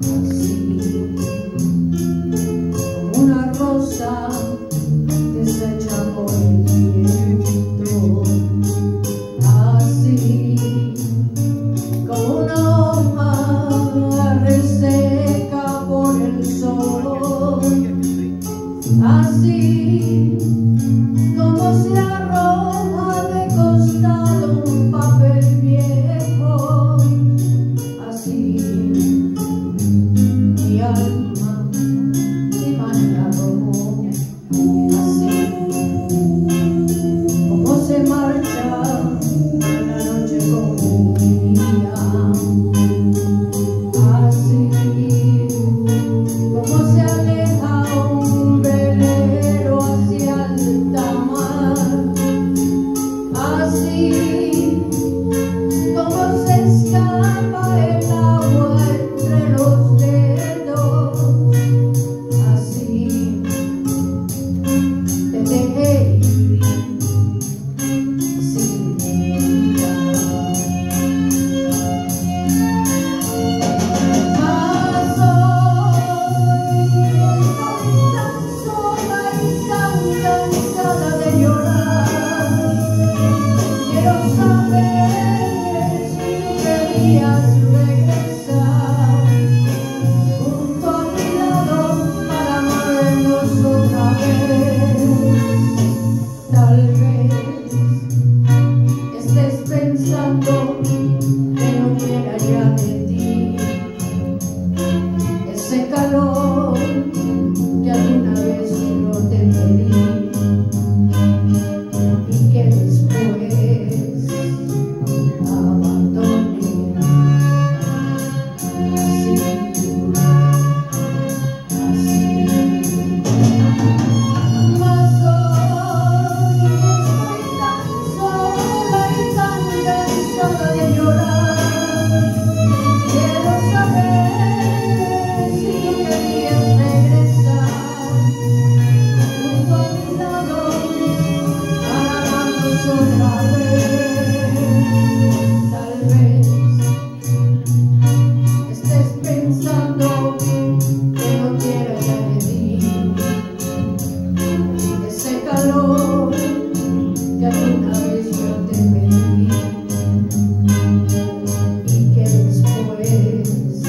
así como una rosa deshecha por el viento, así como una hoja reseca por el sol, así como se arroja de costado un papel viejo, así mi alma se arrojó, así como se marcha la noche como un día, así como se aleja un velero hacia alta mar, así como se escapa el agua entre los dedos, así te dejé ir sin mirar. Mas hoy estoy tan sola y tan cansada de llorar. Quiero saber si tú querías regresar junto a mi lado para amarnos otra vez. Tal vez estés pensando que no quiera ya de ti ese calor que alguna vez yo te pedí y que después abandoné. Así, así. Mas hoy estoy tan sola y tan cansada de llorar. Quiero saber si tú querías regresar junto a mi lado para amarnos otra vez. Tal vez estés pensando que no quiero ya de ti ese calor que alguna vez yo te pedí y que después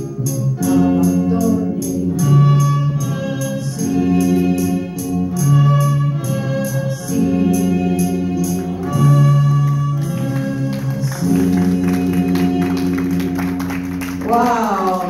abandoné. Sí, así, así. Wow.